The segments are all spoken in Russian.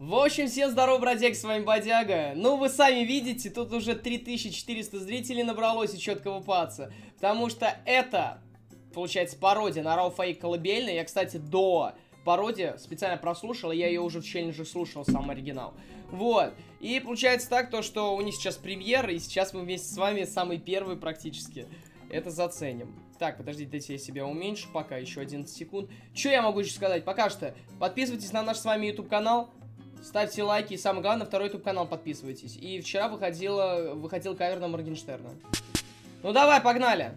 В общем, всем здорово, бродяги, с вами Бодяга. Ну, вы сами видите, тут уже 3400 зрителей набралось у четкого паца. Потому что это, получается, пародия на Raw Fake Колыбельная. Я, кстати, до пародии специально прослушал, я ее уже в челлендже слушал, сам оригинал. Вот. И получается так, то, что у них сейчас премьера, и сейчас мы вместе с вами самый первый практически это заценим. Так, подождите, дайте я себя уменьшу пока, еще 11 секунд. Что я могу еще сказать? Пока что подписывайтесь на наш с вами YouTube канал. Ставьте лайки и, самое главное, второй YouTube-канал подписывайтесь. И вчера выходил кавер на Моргенштерна. Ну давай, погнали!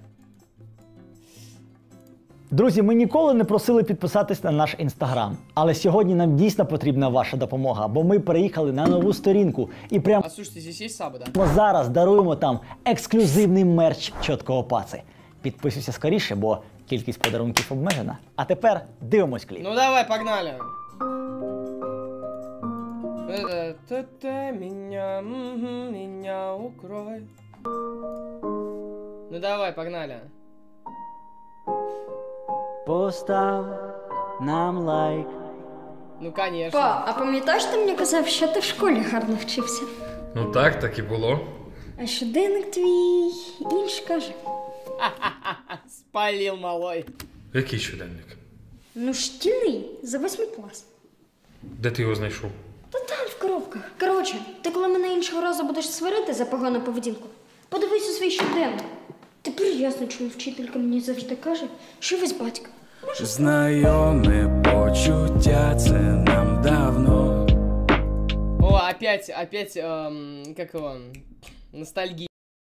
Друзі, ми ніколи не просили підписатись на наш інстаграм. Але сьогодні нам дійсно потрібна ваша допомога, бо ми переїхали на нову сторінку. І прямо слушайте, здесь есть саби, да? зараз даруємо там ексклюзивний мерч чіткого паци. Підписуйся скоріше, бо кількість подарунків обмежена. А тепер дивимось кліп. Ну давай, погнали! Меня укрой. Ну давай, погнали. Постав нам лайк. Ну конечно. Па, а пам'ятаєш, ти мені казав, що ти в школі гарно вчився? Ну так і було. А щоденник твій інш каже. Спалил, малой. Який щоденник? Ну, шкільний, за 8 клас. Де ти його знайшов? Та там, в коробках. Коротше, ти коли мене іншого разу будеш сварити за погану поведінку, подивись у свій щоденник. Тепер ясно, чому вчителька мені завжди каже, що весь батько. Знайоме почуття, це нам давно. О, опять, как его, ностальгия.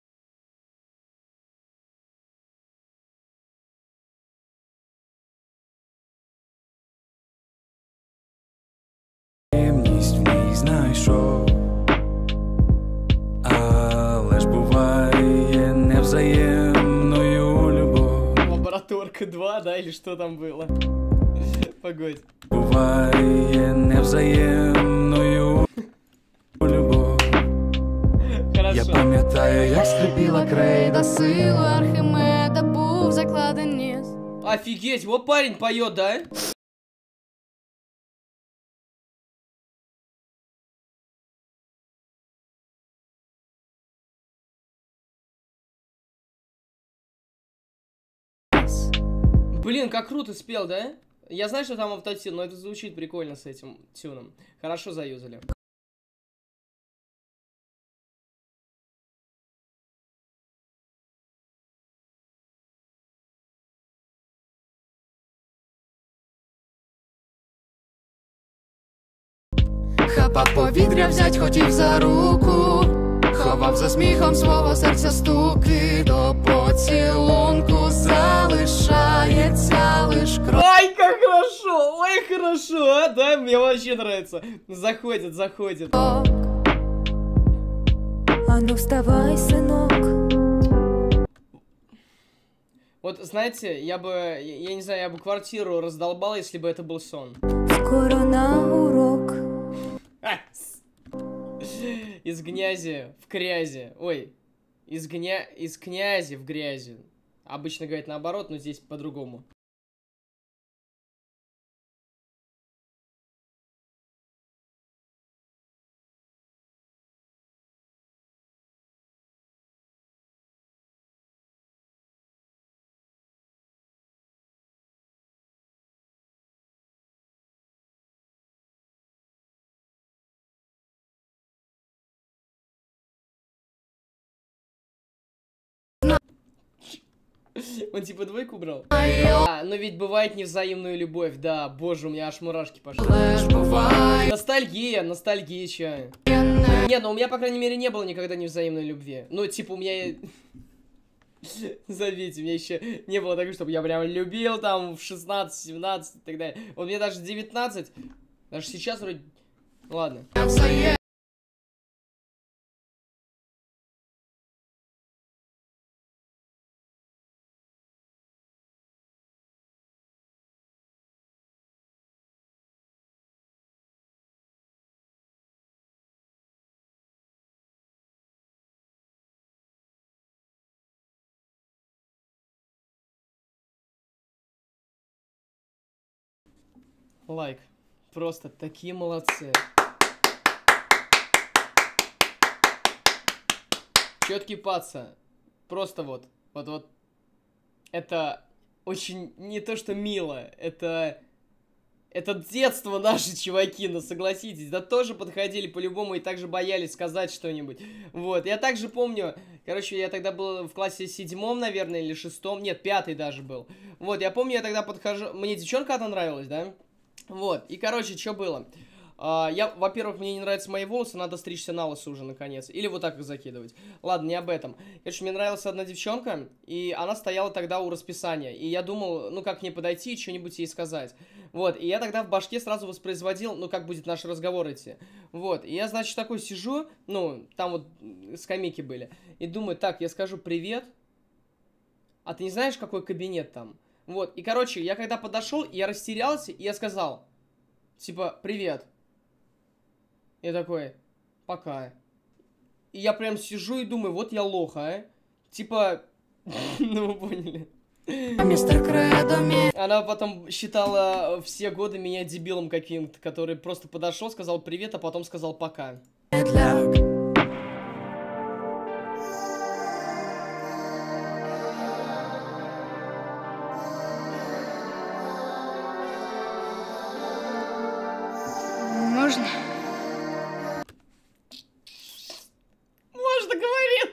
Ємність в ній знайшов, але ж буває невзаємною любов. Лабораторка 2, да, или что там было? Погодь. Буває невзаємною любов. Хорошо. Я пам'ятаю, як скрипіла крейда, Силу Архимеда був закладений. Офигеть, вот парень поет, да? Блин, как круто спел, да? Я знаю, что там автотюн, но это звучит прикольно с этим тюном. Хорошо заюзали. Хапав повітря, взять хотів за руку, ховав за сміхом свого серця стуки, до поцілунку залишається лиш кров. Ай, как хорошо! Ой, хорошо, а? Да, мне вообще нравится. Заходит, заходит. А ну вставай, сынок. Вот, знаете, я не знаю, я бы квартиру раздолбал, если бы это был сон. Скоро на урок. Из грязи в грязи. Ой, из князи в грязи. Обычно говорят наоборот, но здесь по-другому. Он типа двойку брал? А, но ведь бывает невзаимную любовь, да. Боже, у меня аж мурашки пошли. Ностальгия, ностальгия, чё? Не, ну у меня, по крайней мере, не было никогда невзаимной любви. Ну, типа, у меня... Заметьте, у меня еще не было такого, чтобы я прям любил там в 16, 17 и так далее. Вот мне даже 19, даже сейчас вроде... Ладно. Лайк. Просто такие молодцы. Четкий паца. Просто вот. Это очень не то что мило, это детство наши, чуваки, ну согласитесь. Да тоже подходили по-любому и также боялись сказать что-нибудь. Вот, я также помню, короче, я тогда был в классе 7, наверное, или 6, нет, 5 даже был. Вот, я помню, я тогда подхожу, мне девчонка одна нравилась, да? Вот, и, короче, что было? Во-первых, мне не нравятся мои волосы, надо стричься на лысо уже, наконец. Или вот так их закидывать. Ладно, не об этом. Короче, мне нравилась одна девчонка, и она стояла тогда у расписания. И я думал, ну, как к ней подойти и что-нибудь ей сказать. Вот, и я тогда в башке сразу воспроизводил, ну, как будет наш разговор идти. Вот, и я, значит, такой сижу, ну, там вот скамейки были. И думаю, так, я скажу привет, а ты не знаешь, какой кабинет там? Вот, и, короче, я когда подошел, я растерялся, и я сказал, типа, привет. Я такой, пока. И я прям сижу и думаю, вот я лох, а? Типа, ну вы поняли. Мистер Кредо, Она потом считала все годы меня дебилом каким-то, который просто подошел, сказал привет, а потом сказал пока. медляк. Можно? Можно, говорит.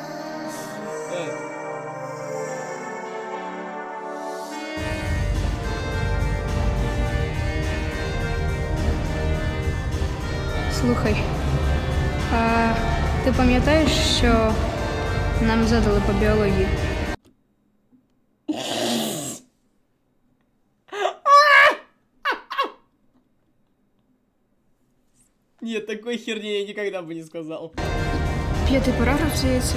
Слухай, а ти пам'ятаєш, що нам задали по біології? Нет, такой херни я никогда бы не сказал. 5-й параграф, здається.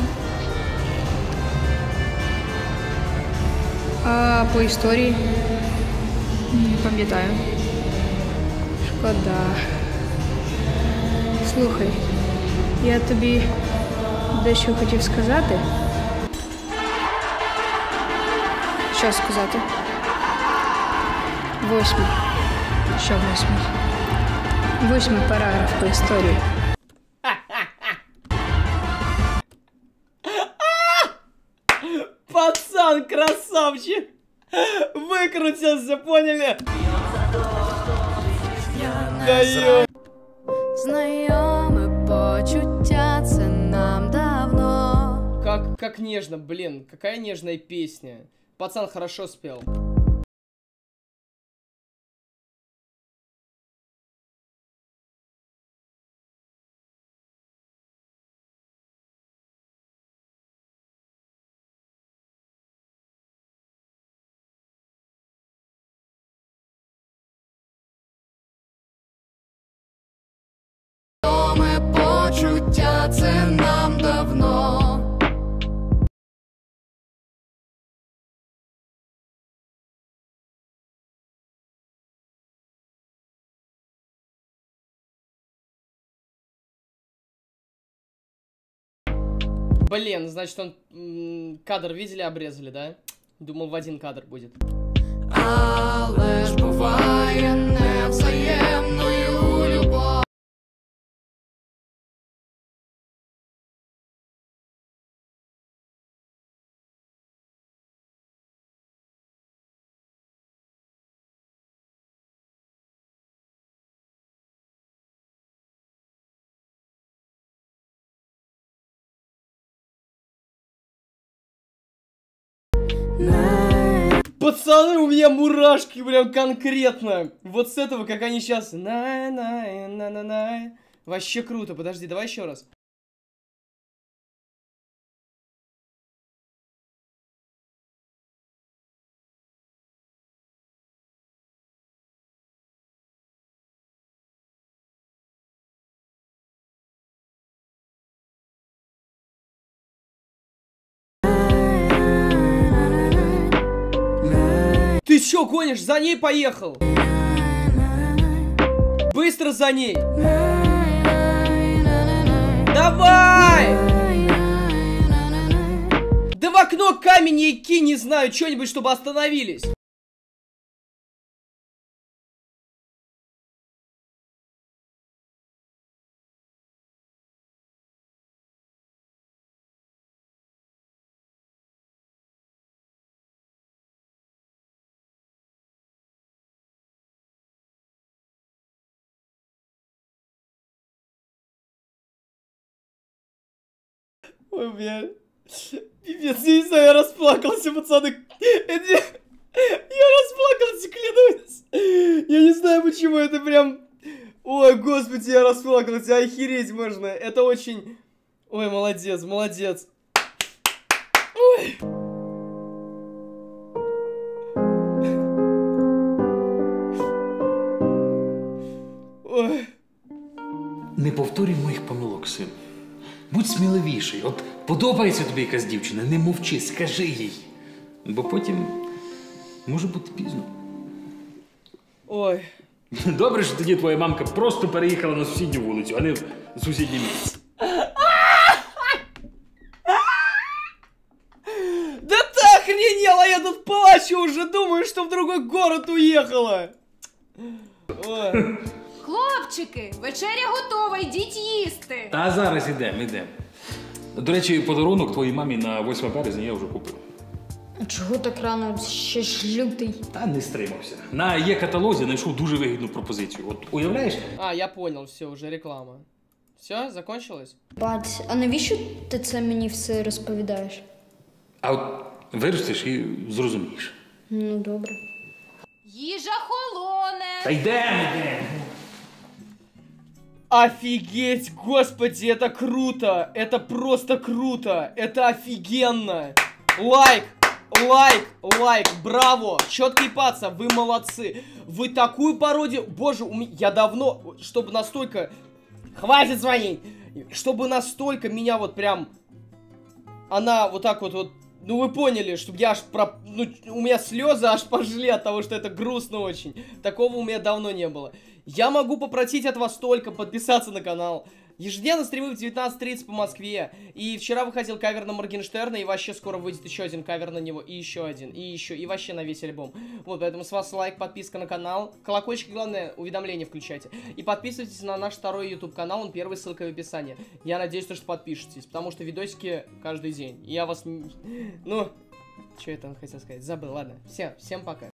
А по історії? Не пам'ятаю. Шкода. Слухай, я тобі дещо хотів сказати. Що сказати? 8. Що 8? 8 параграф по історії. Пацан, красавчик! Выкрутился, поняли? Даю. Знайоме почуття, це нам давно. Как нежно, блин, какая нежная песня. Пацан хорошо спел. Знайоме почуття, це нам давно. Блин, значит он кадр видели, обрезали, да? Думал, в один кадр будет. Але ж буває невзаємною любов. Пацаны, у меня мурашки прям конкретно. Вот с этого, как они сейчас. На-на-на-на-на. Вообще круто. Подожди, давай еще раз. Ты чё, гонишь? За ней поехал! Быстро за ней! Давай! Да в окно камень ей кинь, не знаю, что-нибудь, чтобы остановились. Ой, бля. Пипец, я не знаю, я расплакался, пацаны. Я расплакался, клянусь. Я не знаю, почему это прям... Ой, господи, я расплакался, охереть можно. Это очень... Ой, молодец, молодец. Ой. Ой. Не повторюй моїх помилок, син. Будь сміливіший. От подобається тобі якась дівчина, не мовчи, скажи їй. Бо потім може бути пізно. Ой. Добре, що тоді твоя мамка просто переїхала на сусідню вулицю, а не в сусіднє місце. Да ты охренела, я тут плачу уже, думаю, что в другой город уехала. Ой. Хлопчики, вечеря готова, йдіть їсти. Та зараз ідемо. До речі, подарунок твоїй мамі на 8 березня я вже купив. Чого так рано? Ще ж лютий. Та не стримався. На є-каталозі знайшов дуже вигідну пропозицію. От уявляєш? А, я понял, все, уже реклама. Все, закончилось? Бать, а навіщо ти це мені все розповідаєш? А от виростеш і зрозумієш. Ну, добре. Їжа холоне. Та йдемо. Офигеть, господи, это круто! Это просто круто! Это офигенно! Лайк! Лайк! Лайк! Браво! Четкий паца, вы молодцы! Вы такую пародию... Боже, я давно... Чтобы настолько... Хватит звонить! Чтобы настолько меня вот прям... Она вот так вот... Ну вы поняли, чтобы я аж ну, у меня слезы аж пошли от того, что это грустно очень. Такого у меня давно не было. Я могу попросить от вас только подписаться на канал. Ежедневно стримы в 19:30 по Москве. И вчера выходил кавер на Моргенштерна, и вообще скоро выйдет еще один кавер на него, и еще один, и еще, и вообще на весь альбом. Вот, поэтому с вас лайк, подписка на канал. Колокольчик, главное, уведомления включайте. И подписывайтесь на наш второй YouTube канал, он первый, ссылка в описании. Я надеюсь, что подпишетесь, потому что видосики каждый день. И я вас... Ну, что это он хотел сказать? Забыл, ладно. Всем пока.